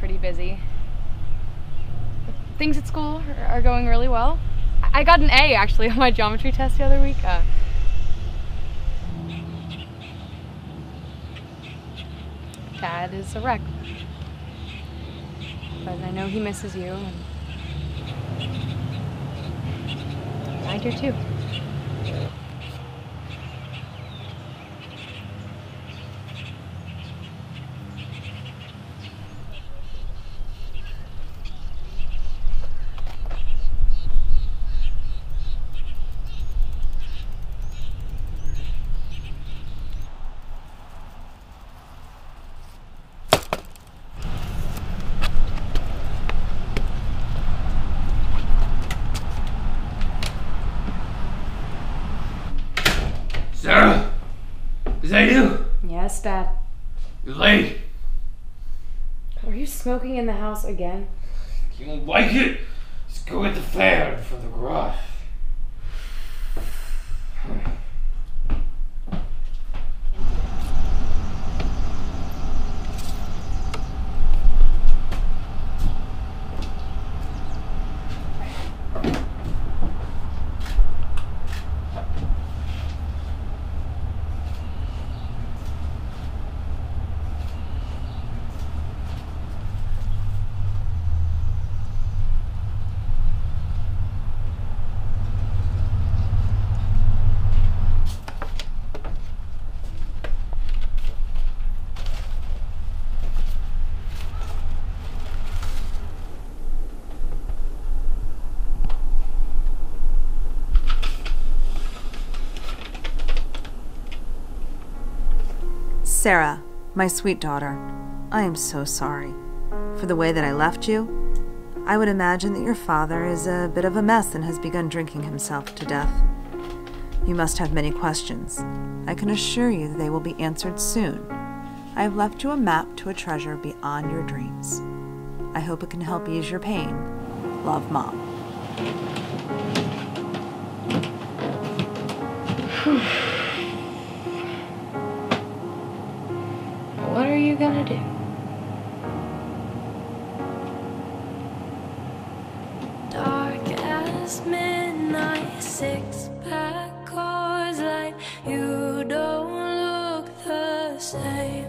pretty busy. Things at school are going really well. I got an A actually on my geometry test the other week. Dad is a wreck. But I know he misses you, and I do too. Sarah? Is that you? Yes, Dad. You're late. Are you smoking in the house again? You don't like it? Just go get the fan from the garage. Sarah, my sweet daughter, I am so sorry for the way that I left you. I would imagine that your father is a bit of a mess and has begun drinking himself to death. You must have many questions. I can assure you that they will be answered soon. I have left you a map to a treasure beyond your dreams. I hope it can help ease your pain. Love, Mom. What are you gonna do? Dark as midnight, six-pack cars light. You don't look the same.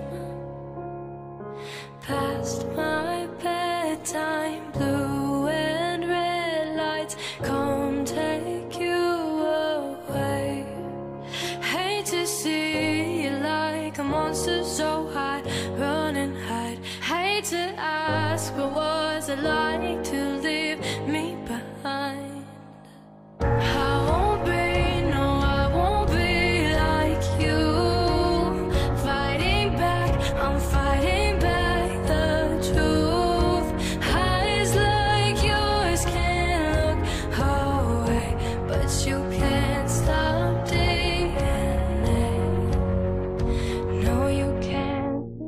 Past my bedtime, blue and red lights come take you away. Hate to see you like a monster so high, run and hide. Hate to ask, what was it like to leave me behind? I won't be, no, I won't be like you. Fighting back, I'm fighting back the truth. Eyes like yours can't look away, but you can't stop DNA. No, you can't.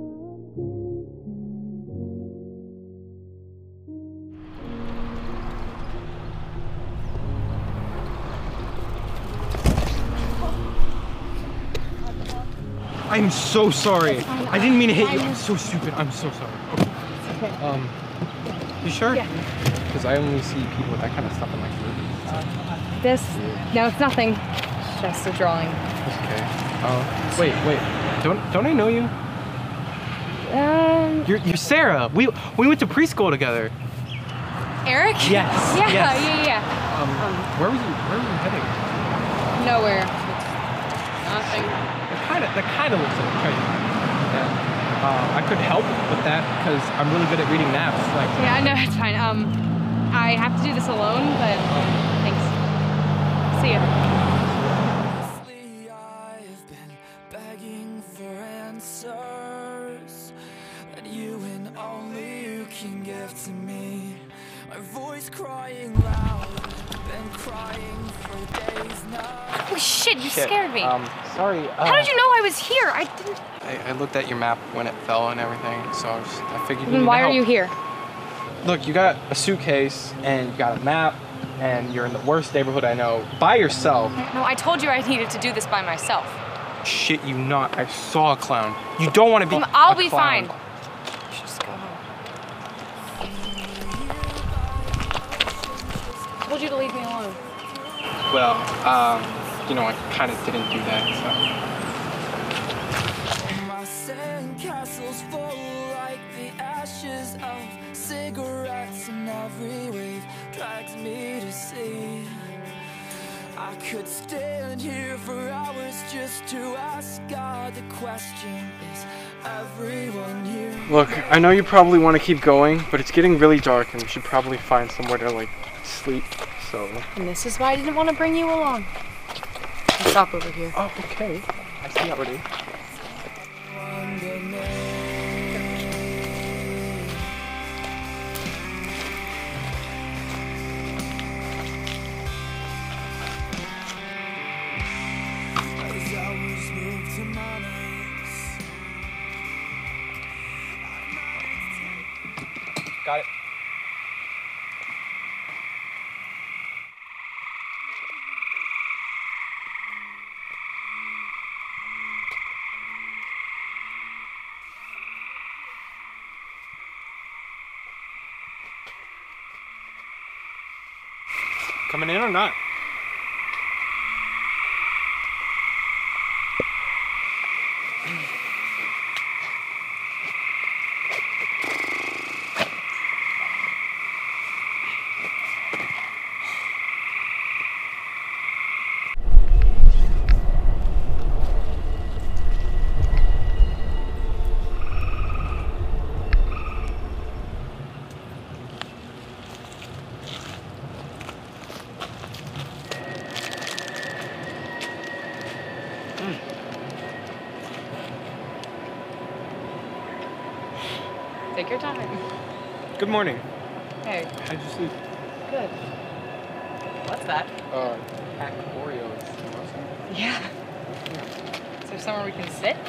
I'm so sorry. I didn't mean to hit you. I'm so stupid. I'm so sorry. Okay. You sure? Yeah. Because I only see people with that kind of stuff in like movies. This? No, it's nothing. It's just a drawing. Okay. Wait. Don't I know you? You're Sarah. We went to preschool together. Eric? Yes. Yeah, yes. yeah. Where were you heading? Nowhere. Nothing. That kind of looks like a treasure. Yeah. I could help with that because I'm really good at reading maps. Like. Yeah, no, it's fine. I have to do this alone, but thanks. See ya. I've been begging for answers that you and only you can give to me. My voice crying loud, been crying for days now. Holy shit, you scared me. Sorry. How did you know I was here? I didn't. I looked at your map when it fell and everything, so I figured you Then needed why help. are you here? Look, you got a suitcase and you got a map and you're in the worst neighborhood I know by yourself. No, I told you I needed to do this by myself. Shit you not. I saw a clown. You don't want to be I'll a be clown. fine. You should just go home. told you to leave me alone. Well, you know, I kind of didn't do that, so. My sandcastles fall like the ashes of cigarettes, and every wave drags me to sea. I could stand here for hours just to ask God the question, is everyone here? Look, I know you probably want to keep going, but it's getting really dark and we should probably find somewhere to, like, sleep, so. And this is why I didn't want to bring you along. I'll stop over here. Oh, okay. I see already. Got it. Coming in or not? Take your time. Good morning. Hey. How'd you sleep? Good. What's that? Pack Oreos. Yeah. Is there somewhere we can sit?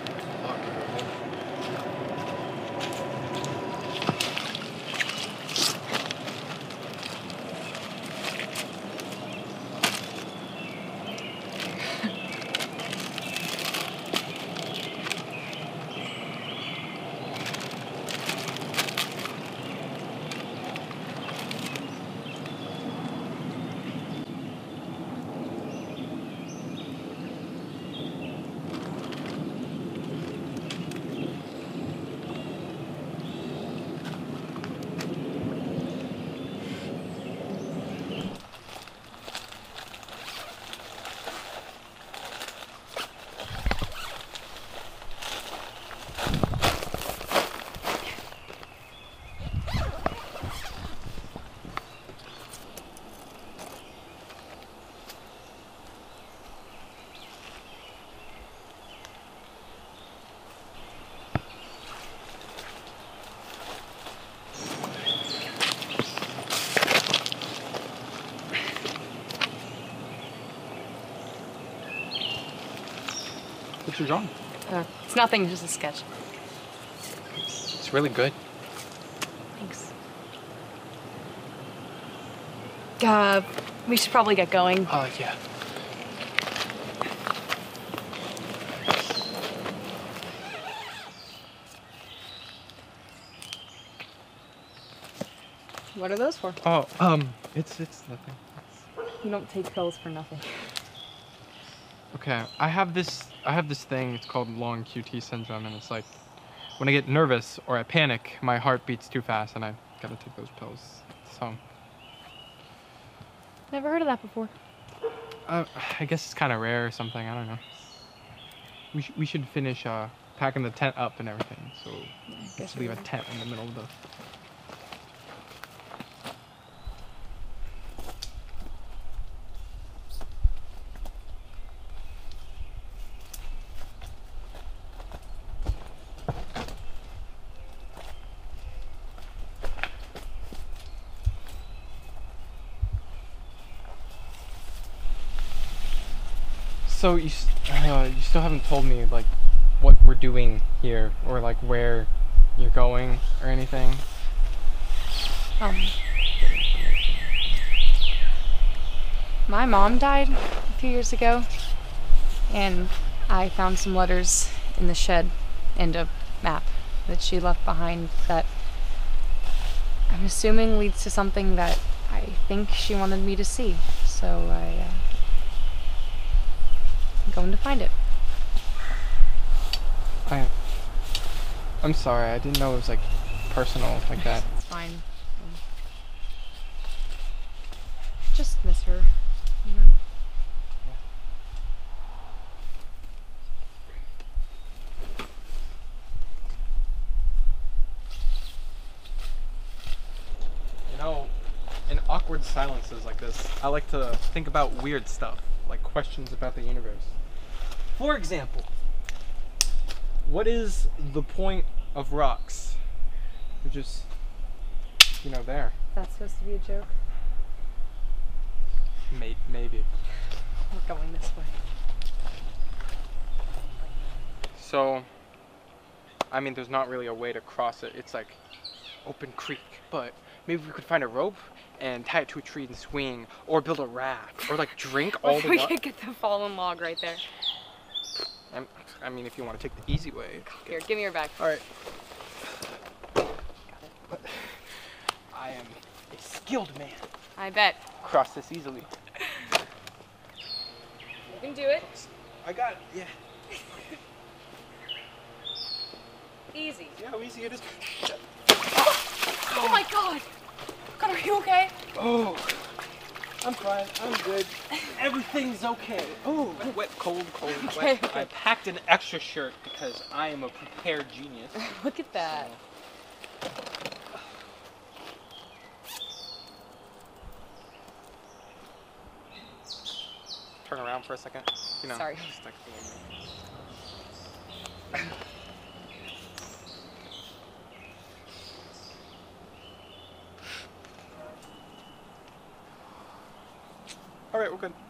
What's your drawing? It's nothing, just a sketch. It's really good. Thanks. We should probably get going. Yeah. What are those for? Oh, it's nothing. You don't take pills for nothing. Okay, I have this thing, it's called long QT syndrome, and it's like, when I get nervous or I panic, my heart beats too fast and I gotta take those pills, so. Never heard of that before. I guess it's kind of rare or something, I don't know. We should finish packing the tent up and everything, so let's leave a tent in the middle of the... So you still haven't told me like what we're doing here or like where you're going or anything. My mom died a few years ago, and I found some letters in the shed and a map that she left behind that I'm assuming leads to something that I I think she wanted me to see, so I'm going to find it. I'm sorry, I didn't know it was like personal like that. It's fine. Just miss her, you know. You know, in awkward silences like this, I like to think about weird stuff, like questions about the universe. For example, what is the point of rocks? They're just, you know, there. That's supposed to be a joke? Maybe. We're going this way. So, I mean, there's not really a way to cross it. It's like open creek, but maybe we could find a rope and tie it to a tree and swing, or build a raft, or like drink all the We water. could get the fallen log right there. I mean, if you want to take the easy way. Here, give me your bag. All right. But I am a skilled man. I bet. Cross this easily. You can do it. I got it. Yeah. Easy. Yeah, how easy it is. Oh my god! God, are you okay? Oh, I'm fine. I'm good. Everything's okay. Oh, wet, cold, Okay, wet. okay. I packed an extra shirt because I am a prepared genius. Look at that. Turn around for a second. You know, Sorry. just like all right, we're good.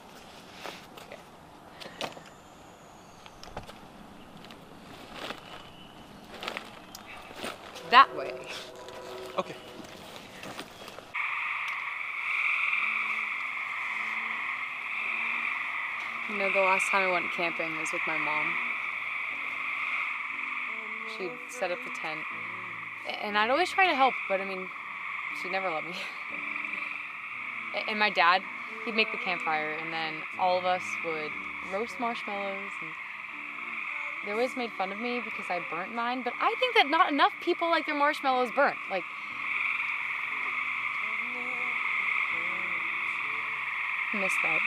That way. Okay. You know, the last time I went camping was with my mom. She'd set up the tent. And I'd always try to help, but I mean, she'd never let me. And my dad, he'd make the campfire, and then all of us would roast marshmallows. And they always made fun of me because I burnt mine, but I think that not enough people like their marshmallows burnt. Like, I miss that.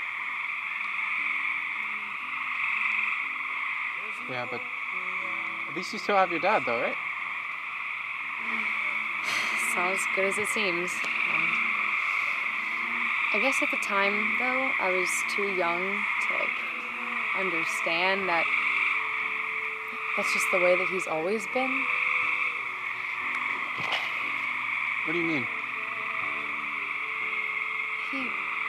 Yeah, but at least you still have your dad, though, right? It's not as good as it seems. I guess at the time, though, I was too young to, like, understand that that's just the way that he's always been. What do you mean? He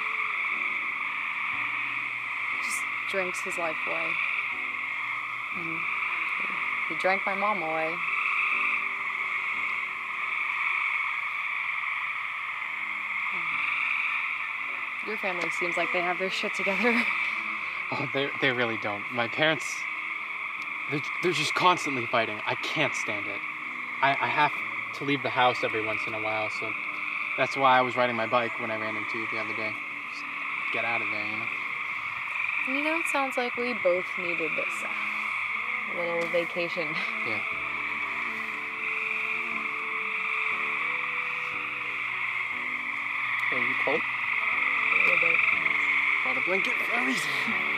just drinks his life away. And he drank my mom away. Your family seems like they have their shit together. Oh, they really don't. My parents, they're just constantly fighting. I can't stand it. I have to leave the house every once in a while, so that's why I was riding my bike when I ran into you the other day. Just get out of there, you know? And you know, it sounds like we both needed this little vacation. Yeah. Hey, you cold? A little bit. Brought a blanket for a reason.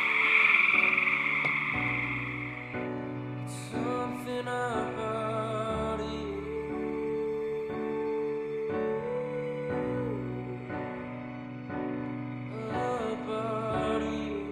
Something about you. About you.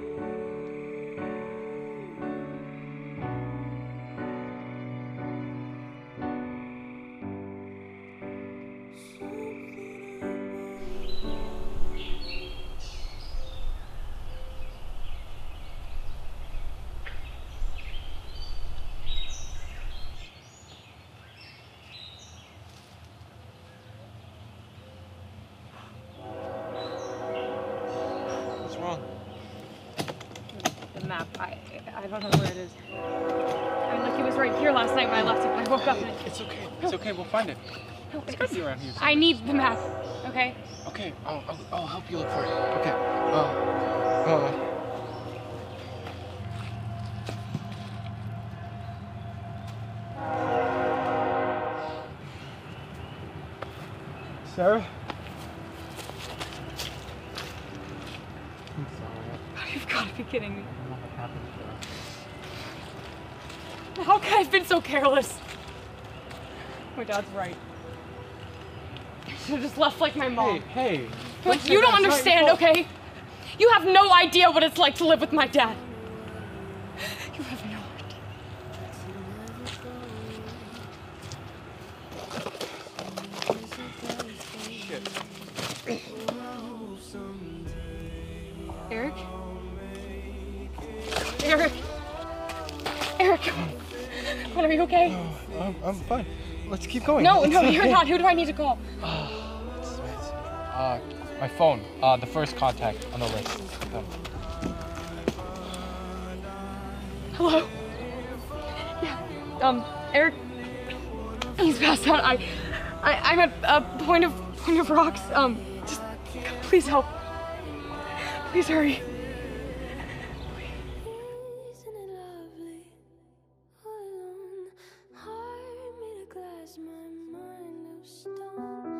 What's wrong? The map, I don't know where it is. I mean, like, it was right here last night when I left it, but I woke up and It's okay. It's okay. We'll find it. No, It's gotta be around here. I need the map, okay? Okay, I'll help you look for it. Okay. Sarah? I'm sorry. You've got to be kidding me. I don't know what happened to her. How could I have been so careless? My dad's right. I should have just left like my mom. Hey. Like, you don't understand, okay? You have no idea what it's like to live with my dad. You have no idea. Eric? Eric, what, are you okay? I'm fine. Let's keep going. No, you're not. Who do I need to call? My phone. The first contact on the list. Hello? Yeah, Eric, he's passed out. I'm at a point of rocks. Just, please help. Please hurry. Isn't it lovely? All alone, heart made of glass, my mind of stone.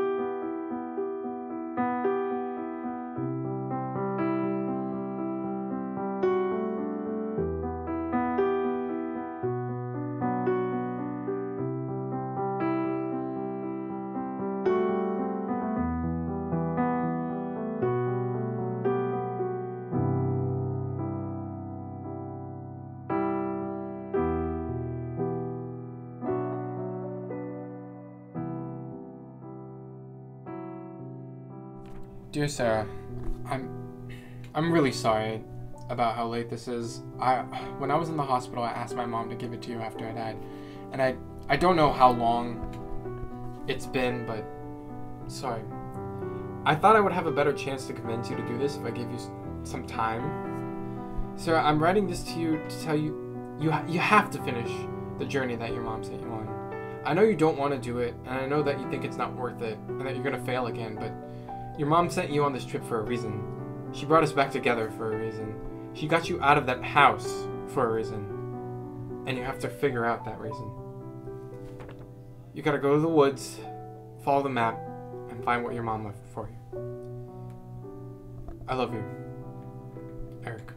Dear Sarah, I'm really sorry about how late this is. When I was in the hospital, I asked my mom to give it to you after I died, and I don't know how long it's been, but sorry. I thought I would have a better chance to convince you to do this if I gave you some time. Sarah, I'm writing this to you to tell you you have to finish the journey that your mom sent you on. I know you don't want to do it, and I know that you think it's not worth it, and that you're gonna fail again, but your mom sent you on this trip for a reason. She brought us back together for a reason. She got you out of that house for a reason. And you have to figure out that reason. You gotta go to the woods, follow the map, and find what your mom left for you. I love you, Eric.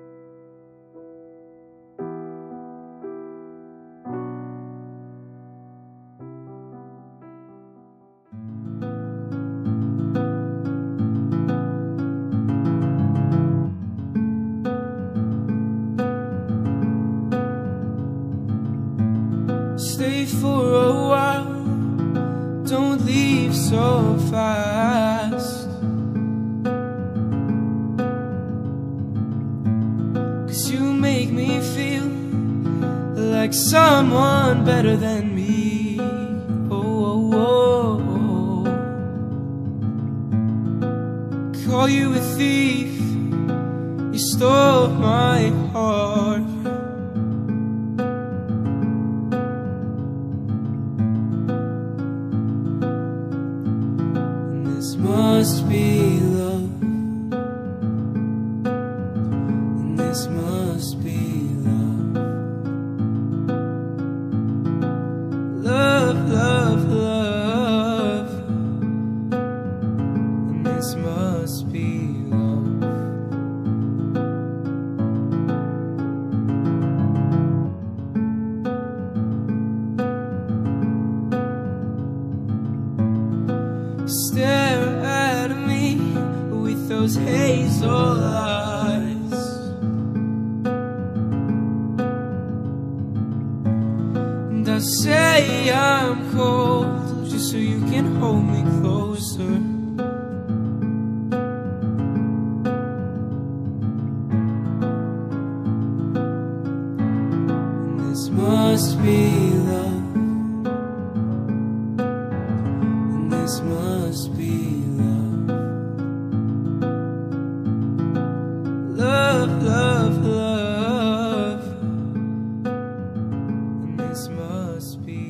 Stay for a while, don't leave so fast. 'Cause you make me feel like someone better than me. Oh, oh, oh. Call you a thief, you stole my heart. This must be love, and this must be love. Love, love, love, and this must be love. Stare at me with those hazel eyes, and I say I'm cold just so you can hold me closer. And this must be love. This must be love. Love, love, love. And this must be